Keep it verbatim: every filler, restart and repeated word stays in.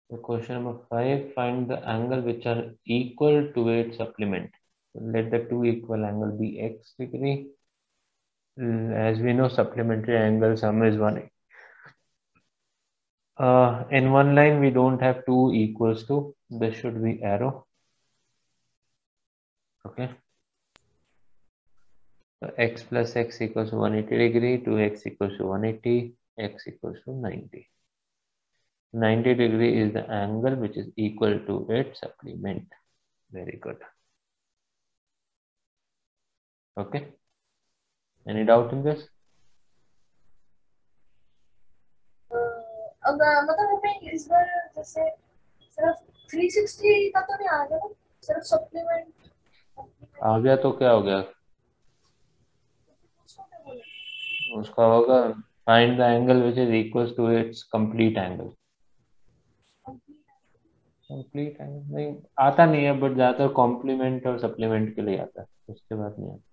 So question number five, find the angle which are equal to its supplement. So let the two equal angle be x degree. As we know, supplementary angle sum is one. Uh, in one line, we don't have two equals to. This should be arrow. Okay. So x plus x equals to one hundred eighty degree, two x equals to one hundred eighty, x equals to ninety. ninety degree is the angle which is equal to its supplement. Very good. Okay. Any doubt in this? अगर मतलब हमें इस बार जैसे सिर्फ three sixty का तो नहीं आ गया, सिर्फ सप्लीमेंट आ गया तो क्या हो गया? उसका होगा find the angle which is equals to its complete angle. Complete angle नहीं आता नहीं है, बट ज्यादातर कॉम्प्लीमेंट और सप्लीमेंट के लिए आता है, उसके बाद नहीं आता.